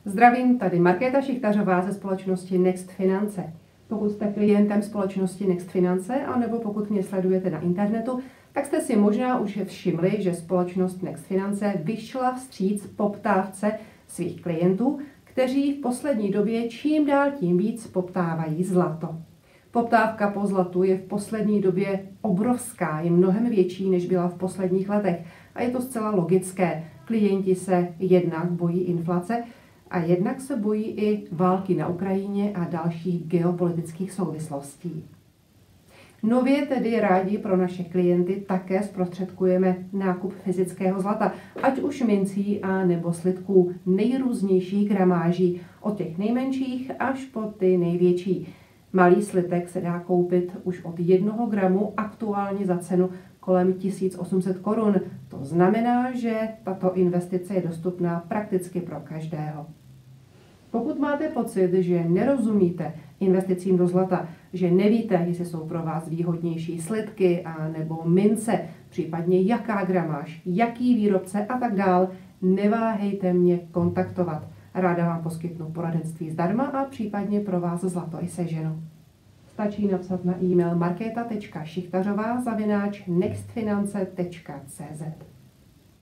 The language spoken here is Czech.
Zdravím, tady Markéta Šichtařová ze společnosti Next Finance. Pokud jste klientem společnosti Next Finance, anebo pokud mě sledujete na internetu, tak jste si možná už všimli, že společnost Next Finance vyšla vstříc poptávce svých klientů, kteří v poslední době čím dál tím víc poptávají zlato. Poptávka po zlatu je v poslední době obrovská, je mnohem větší, než byla v posledních letech. A je to zcela logické. Klienti se jednak bojí inflace a jednak se bojí i války na Ukrajině a dalších geopolitických souvislostí. Nově tedy rádi pro naše klienty také zprostředkujeme nákup fyzického zlata, ať už mincí a nebo slitků nejrůznějších gramáží, od těch nejmenších až po ty největší. Malý slitek se dá koupit už od 1 gramu aktuálně za cenu kolem 1800 korun. To znamená, že tato investice je dostupná prakticky pro každého. Pokud máte pocit, že nerozumíte investicím do zlata, že nevíte, jestli jsou pro vás výhodnější slitky a nebo mince, případně jaká gramáž, jaký výrobce a tak dál, neváhejte mě kontaktovat. Ráda vám poskytnu poradenství zdarma a případně pro vás zlato i seženu. Stačí napsat na e-mail marketa.šichtařová@nextfinance.cz.